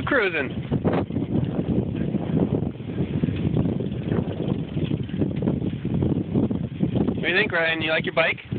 cruising. What do you think, Ryan? You like your bike?